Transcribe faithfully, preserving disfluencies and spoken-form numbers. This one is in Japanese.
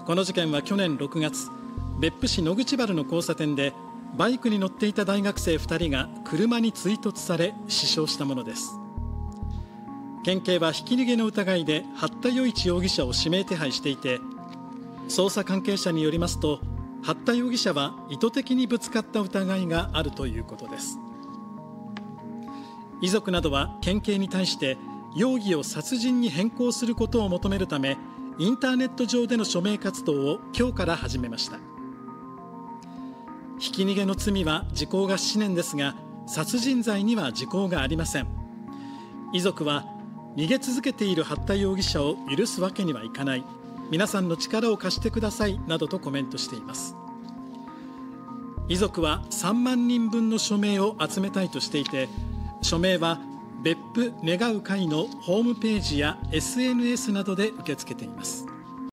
この事件は去年ろくがつ、別府市野口原の交差点でバイクに乗っていた大学生ふたりが車に追突され死傷したものです。県警はひき逃げの疑いで八田与一容疑者を指名手配していて、捜査関係者によりますと、八田容疑者は意図的にぶつかった疑いがあるということです。遺族などは県警に対して容疑を殺人に変更することを求めるため、インターネット上での署名活動を今日から始めました。ひき逃げの罪は時効がななねんですが、殺人罪には時効がありません。遺族は逃げ続けている八田容疑者を許すわけにはいかない、皆さんの力を貸してくださいなどとコメントしています。遺族はさんまんにんぶんの署名を集めたいとしていて、署名は別府願う会のホームページや エスエヌエス などで受け付けています。